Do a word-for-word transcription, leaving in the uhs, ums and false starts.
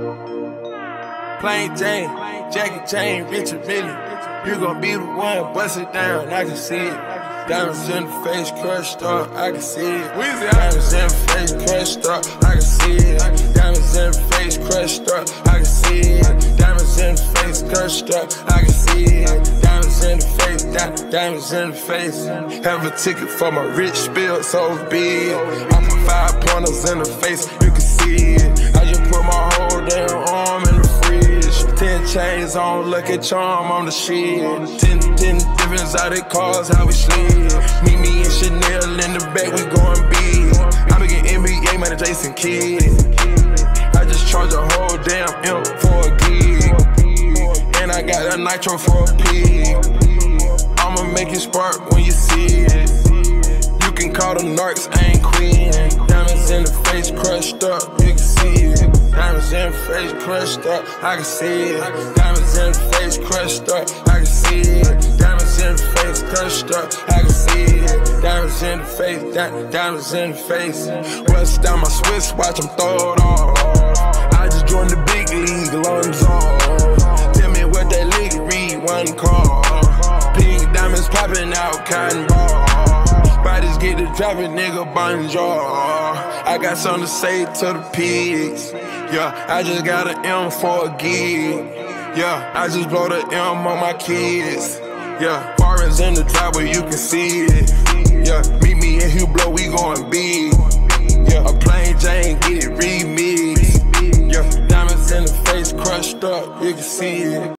Plain Jane, Jackie Jane, Richard Millie. You gon' be the one, bust it down, I can see it. Diamonds in the face, crushed up, I can see it. Diamonds in the face, crushed up, I can see it. Diamonds in the face, crushed up, I can see it. Diamonds in the face, crushed up, I can see it. Diamonds in the face, di diamonds in the face. Have a ticket for my rich spill, so be it. I put five pointers in the face, you can see it. I just put my whole damn arm in the fridge. Ten chains on, lucky charm on the shit. Ten, ten different exotic cars, how we slid. Meet me and Chanel in the back, we going big. I be getting N B A, man, Jason Kidd. I just charge a whole damn M for a gig. And I got a nitro for a pig. I'ma make it spark when you see it. You can call them narcs, I ain't queen. Diamonds in the face, crushed up, you can see it. Diamonds in the face, crushed up, I can see it. Diamonds in the face, crushed up, I can see it. Diamonds in the face, crushed up, I can see it. Diamonds in the face, di diamonds in the face. Bust down my Swiss, watch them throw it off. I just joined the big league, lungs off. Tell me what that league read, one call. Pink diamonds popping out, cotton ball. Bodies get to dropping, nigga, bonjour. I got something to say to the pigs. Yeah, I just got an M for a gig. Yeah, I just blow the M on my kids. Yeah, foreigns in the driveway, you can see it. Yeah, meet me in Hublot, we going big. Yeah, a plain Jane, get it remixed. Yeah, diamonds in the face, crushed up, you can see it.